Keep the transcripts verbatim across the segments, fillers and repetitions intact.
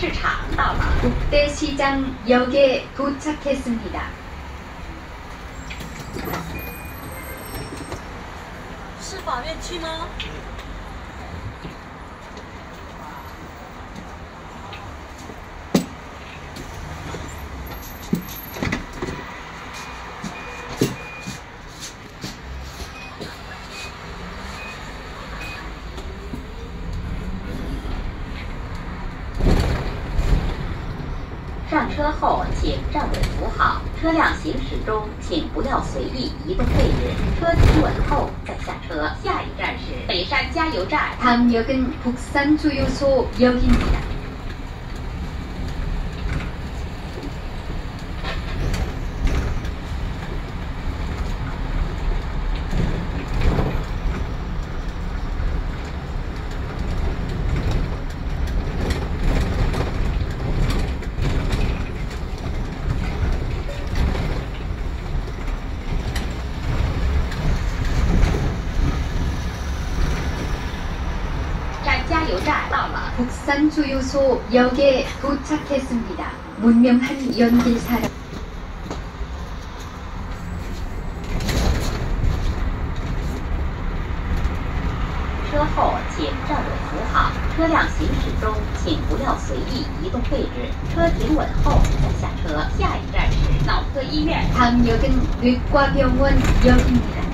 市场到了。 국대시장역에 도착했습니다. 是法院区吗？ 上车后请站稳扶好，车辆行驶中请不要随意移动位置，车停稳后再下车。下一站是北山加油站。 다음 역은 북산주유소역입니다. 북산주유소역에 도착했습니다. 문명한 연길사람. 车后请站稳扶好，车辆行驶中请不要随意移动位置，车停稳后再下车。下一站是脑科医院。 다음 역은 내과병원역입니다.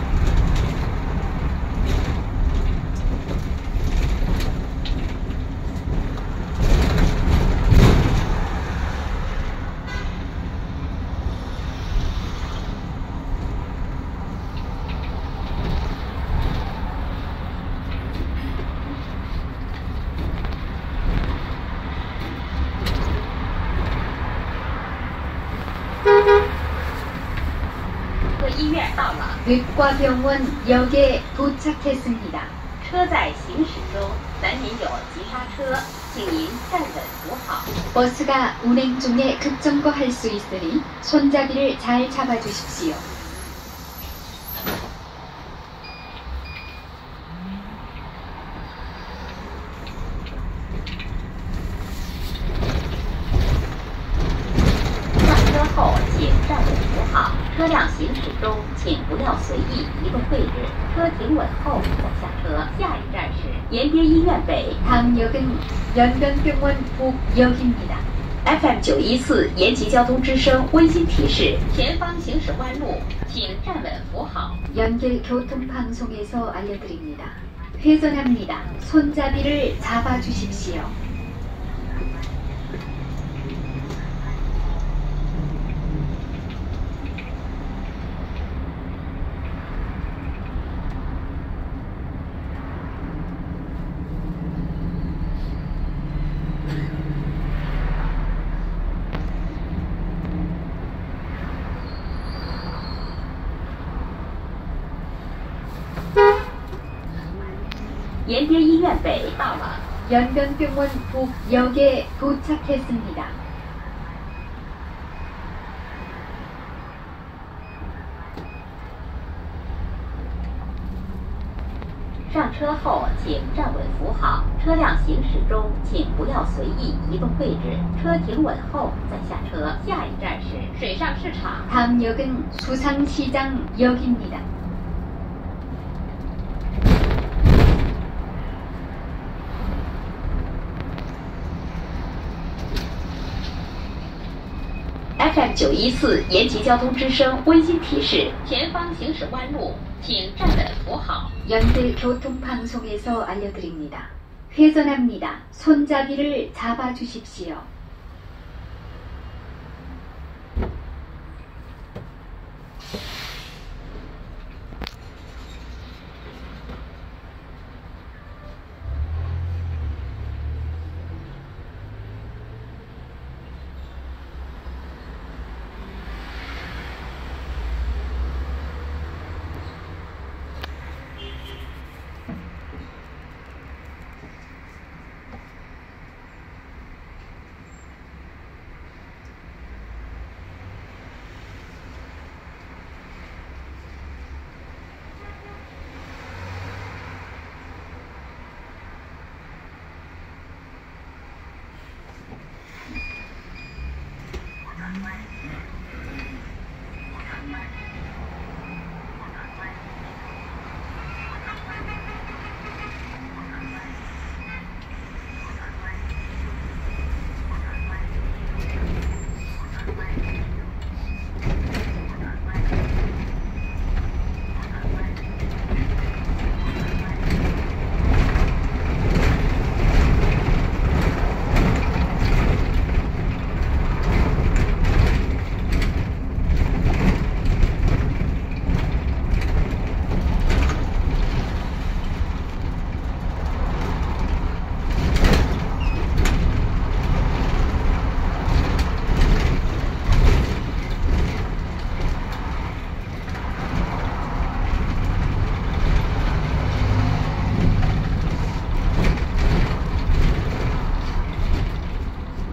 내과병원역에 도착했습니다. 车在行驶中难免有急刹车，请您站稳扶好。 버스가 운행 중에 급정거할 수 있으니 손잡이를 잘 잡아주십시오. 후请站稳扶好，车辆行驶中请不要随意移动位置，车停稳后再下车。下一站是延边医院北。 다음 역은 연변병원 북역입니다. 에프 엠 九一四延吉交通之声温馨提示：前方行驶弯路，请站稳扶好。 연길교통방송에서 알려드립니다. 회전합니다. 손잡이를 잡아주십시오. 延边医院北到了。 연변병원 북역에 도착했습니다. 上车后请站稳扶好，车辆行驶中请不要随意移动位置，车停稳后再下车。下一站是水上市场。 다음 역은 수상시장역입니다. 에프 엠 九一四延吉交通之声温馨提示：前方行驶弯路，请站稳扶好。 연길교통방송에서 알려드립니다. 회전합니다. 손잡이를 잡아주십시오.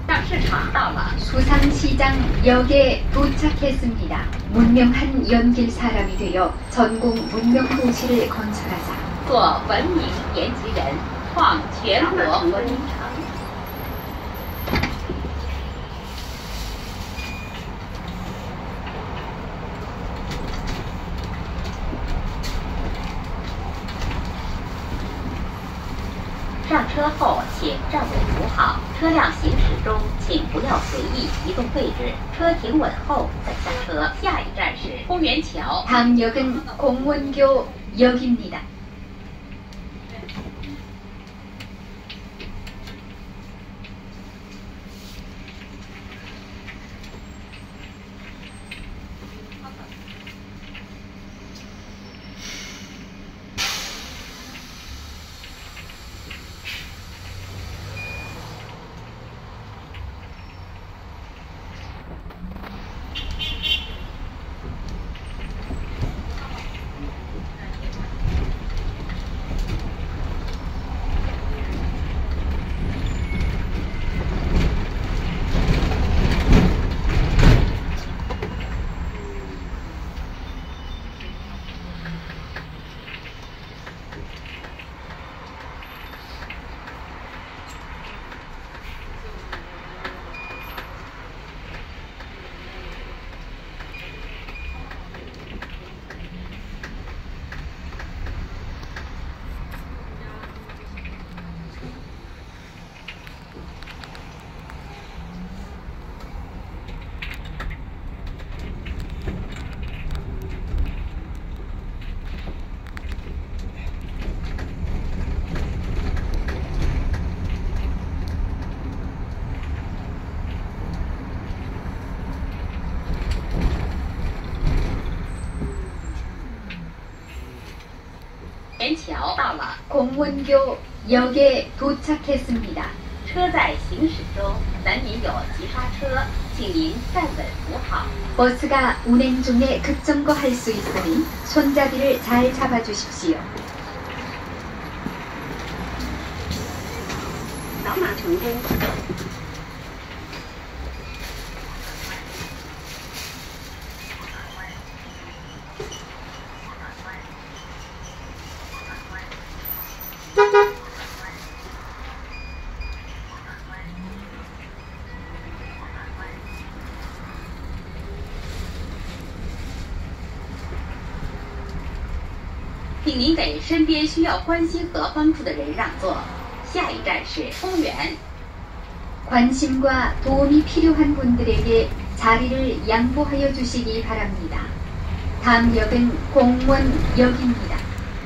上市场到了。 수상시장역에 도착했습니다. 문명한 연길 사람이 되어 전공 문명 도시를 건설하자. 做文明延吉人，创全国文明城。 上车后，请站稳扶好。车辆行驶中，请不要随意移动位置。车停稳后再下车。下一站是公园桥。 다음 역은 공원교역입니다. 공원교역에 도착했습니다. 车在行驶中，难免有急刹车，请您站稳扶好。 버스가 운행 중에 급정거할 수 있으니 손잡이를 잘 잡아주십시오. 扫码成功。 请您给身边需要关心和帮助的人让座。下一站是公园。 관심과 도움이 필요한 분들에게 자리를 양보하여 주시기 바랍니다. 다음 역은 공원역입니다.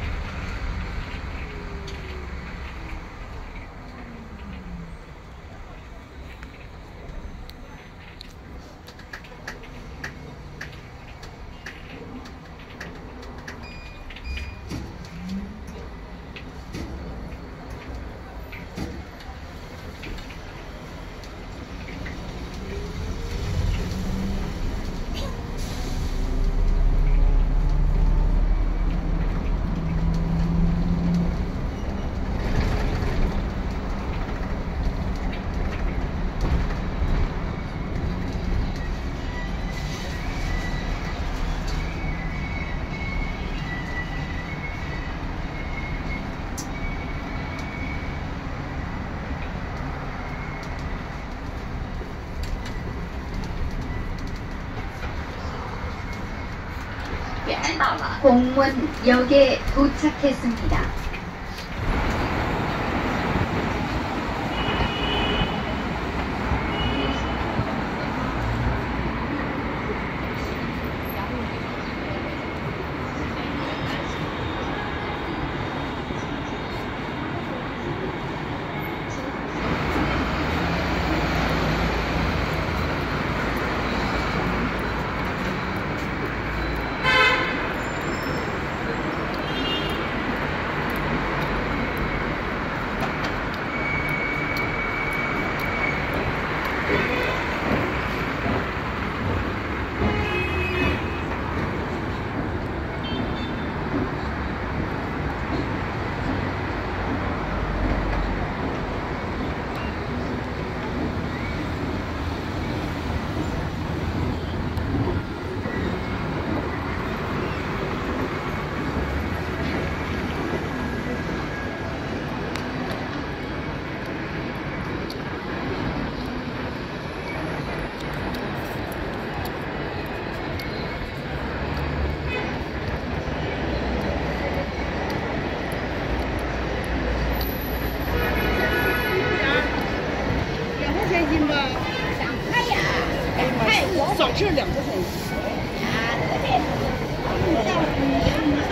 공원역에 도착했습니다. 早吃两个小时。